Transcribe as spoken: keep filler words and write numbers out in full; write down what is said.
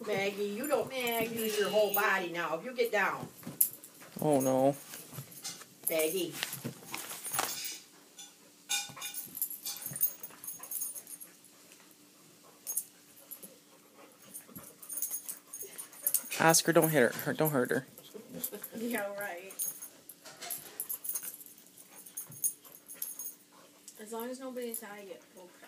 Maggie, you don't Maggie. use your whole body now. If you get down. Oh no. Maggie. Oscar, don't hit her. Don't hurt her. Yeah, right. As long as nobody's eye gets poked